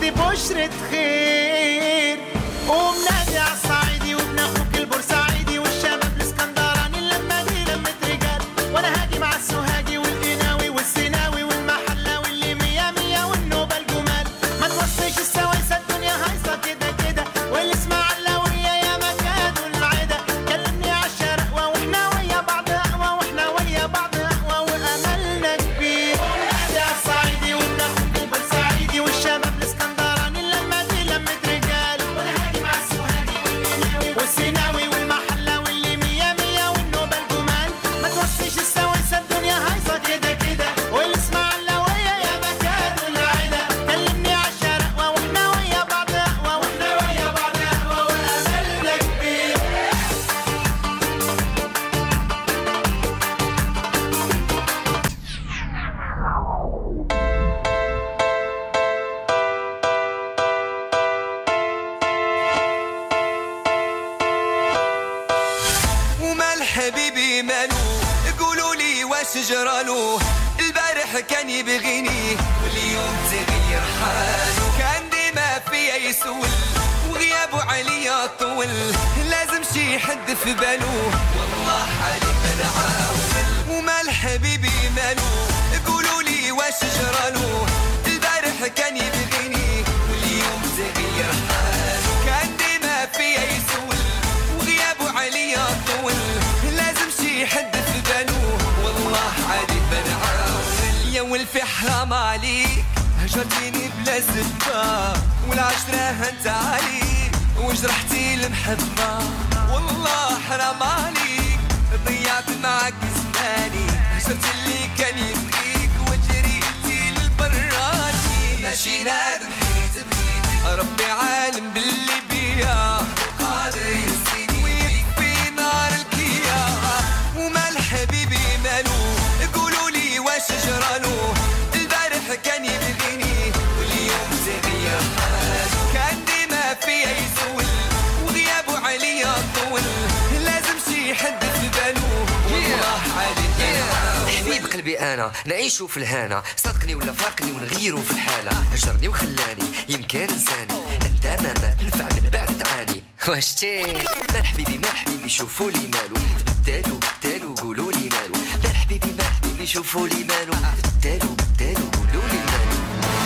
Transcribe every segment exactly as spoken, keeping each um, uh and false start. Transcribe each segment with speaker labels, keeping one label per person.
Speaker 1: دي بشرة خير. وبنادي على الصعيدي وابن اخوك البورسعيدي والشباب الاسكندراني اللمة دي لمة رجال. وانا هاجي مع السوهاجي والقناوي والسيناوي والمحلة واللي مية مية والنوبة الجمال. ما توصيش السوايسة الدنيا هايصة كده كده، والاسماعيلاوية يا مكان العدا. كلمني على الشرقوة واحنا ويا بعض اقوى، واحنا ويا بعض اقوى واملنا كبير. ونادي على الصعيدي وابن اخوك البورسعيدي والشباب الاسكندراني اللمة دي لمة رجال. وانا هاجي مع السوهاجي والقناوي والسيناوي والمحلة واللي مية مية والنوبة الجمال. ما توصيش السوايسة الدنيا هايصة كده كده، والاسماعيلاوية يا مكان العدا. كلمني على الشرقوة واحنا ويا بعض اقوى، واحنا ويا بعض اقوى واملنا كبير.
Speaker 2: ومال حبيبي مالو، قولوا لي واش جرالو. البارح كان يبغيني واليوم تغير حالو. كان ديما فيا يسول وغيابه عليا طول، لازم شي حد في بالو والله حالي بنعاول. ومال حبيبي مالو، قولوا لي واش جرالو. البارح كان يبغيني واليوم تغير حالو. كان ديما فيا يسول وغيابه عليا طول، لازم شي حد في بالو والله عادي بنعاول. يا ولفي حرام عليك هجرتيني بلا سبة، والعشرة هنت عليك وجرحتي المحبة. والله حرام عليك ضيعت معاك زماني، هجرت اللي كان يبغيك وجريتي للبراني. ماشي نادم حيت بغيتي، ربي عالم باللي بيا قادر ينسيني ويكفي نار الكيا. ومال حبيبي مالو، قولوا لي واش جرالو. البارح كان يبغيني واليوم تغير حالو. كان ديما فيا يسول وغيابه عليا طول، لازم شي حد في بالو والله عادي بنعاول.
Speaker 3: حبيب قلبي انا نعيشو في الهنا، صدقني ولا فارقني ونغيرو في الحالة. هجرني وخلاني يمكن انساني، انت ما ما تنفع من بعد تعاني. واش تي مال حبيبي مال حبيبي شوفوا لي مالو. بدالو بدالو قولوا لي مالو. مال حبيبي مال حبيبي شوفوا لي مالو. بدالو بدالو قولوا لي مالو.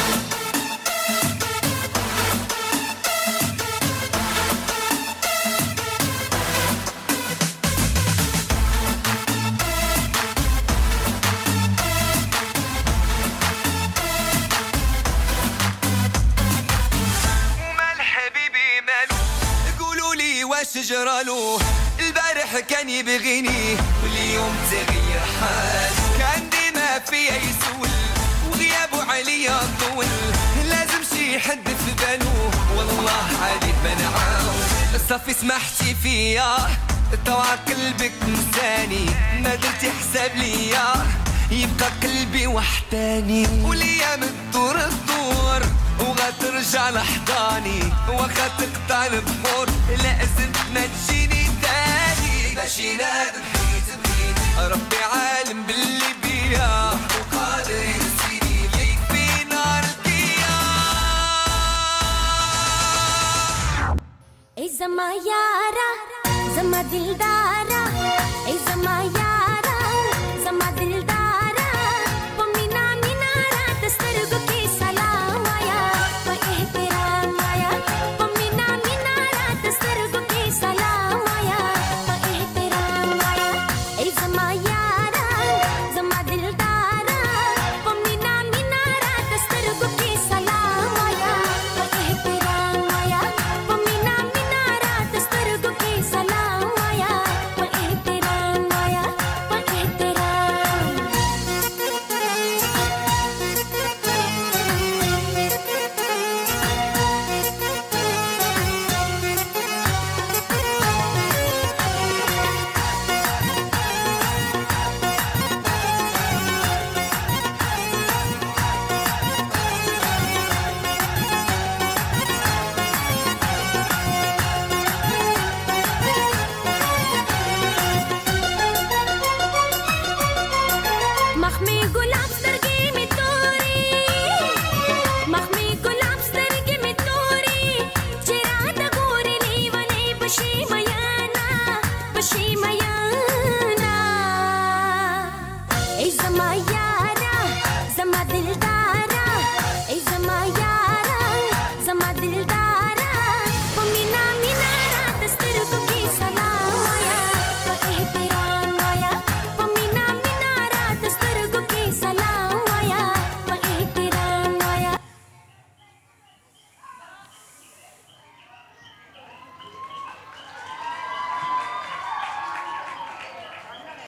Speaker 2: واش جرالو. البارح كان يبغيني واليوم تغير حالو. كان ديما فيا يسول وغيابه عليا طول، لازم شي حد في بالو والله عادي بنعاول. صافي سمحتي فيا طوع قلبك نساني، ما درتي حساب ليا يبقى قلبي وحداني. والايام تدور تدور وغترجع لحضاني، واخا تقطع البحور لازم ما تجيني تاني. ماشي نادم حيت بغيتي، ربي عالم باللي بيا وقادر ينسيني يكفي نار الكيا.
Speaker 4: اي زما يارا زما دلدار